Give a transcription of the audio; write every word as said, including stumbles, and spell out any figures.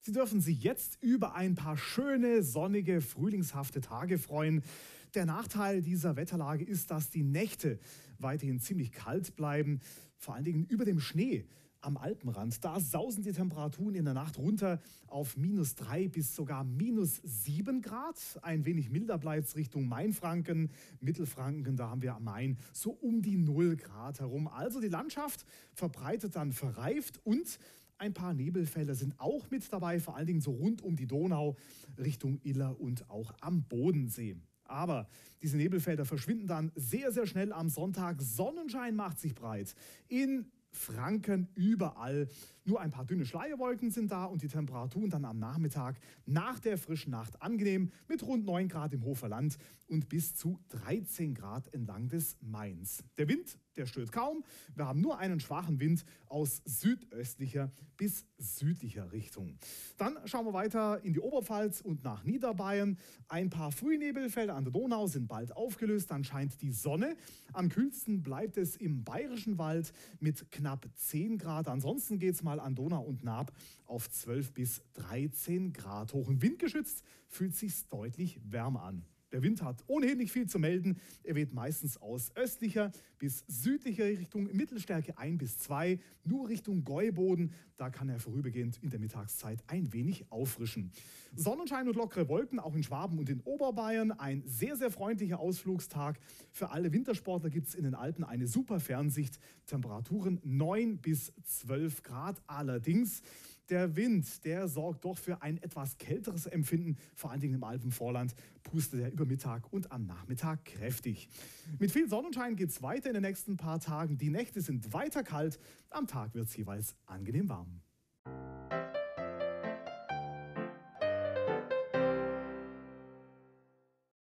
Sie dürfen sich jetzt über ein paar schöne, sonnige, frühlingshafte Tage freuen. Der Nachteil dieser Wetterlage ist, dass die Nächte weiterhin ziemlich kalt bleiben, vor allen Dingen über dem Schnee. Am Alpenrand, da sausen die Temperaturen in der Nacht runter auf minus drei bis sogar minus sieben Grad. Ein wenig milder bleibt es Richtung Mainfranken, Mittelfranken, da haben wir am Main so um die null Grad herum. Also die Landschaft verbreitet dann verreift und ein paar Nebelfelder sind auch mit dabei, vor allen Dingen so rund um die Donau, Richtung Iller und auch am Bodensee. Aber diese Nebelfelder verschwinden dann sehr, sehr schnell am Sonntag. Sonnenschein macht sich breit. In Franken überall. Nur ein paar dünne Schleierwolken sind da und die Temperaturen dann am Nachmittag nach der frischen Nacht angenehm mit rund neun Grad im Hoferland und bis zu dreizehn Grad entlang des Mains. Der Wind, der stört kaum. Wir haben nur einen schwachen Wind aus südöstlicher bis südlicher Richtung. Dann schauen wir weiter in die Oberpfalz und nach Niederbayern. Ein paar Frühnebelfelder an der Donau sind bald aufgelöst. Dann scheint die Sonne. Am kühlsten bleibt es im Bayerischen Wald mit knapp zehn Grad. Ansonsten geht es mal an Donau und Naab auf zwölf bis dreizehn Grad hoch. Und windgeschützt fühlt es sich deutlich wärmer an. Der Wind hat ohnehin nicht viel zu melden. Er weht meistens aus östlicher bis südlicher Richtung, Mittelstärke eins bis zwei, nur Richtung Gäuboden. Da kann er vorübergehend in der Mittagszeit ein wenig auffrischen. Sonnenschein und lockere Wolken, auch in Schwaben und in Oberbayern. Ein sehr, sehr freundlicher Ausflugstag. Für alle Wintersportler gibt es in den Alpen eine super Fernsicht. Temperaturen neun bis zwölf Grad allerdings. Der Wind, der sorgt doch für ein etwas kälteres Empfinden, vor allen Dingen im Alpenvorland pustet er über Mittag und am Nachmittag kräftig. Mit viel Sonnenschein geht es weiter in den nächsten paar Tagen. Die Nächte sind weiter kalt, am Tag wird es jeweils angenehm warm.